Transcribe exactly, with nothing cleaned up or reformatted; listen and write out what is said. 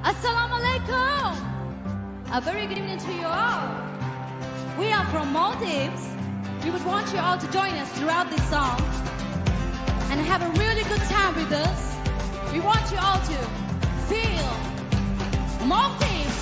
Assalamu alaikum. A very good evening to you all. We are from Maldives. We would want you all to join us throughout this song and have a really good time with us. We want you all to feel Maldives.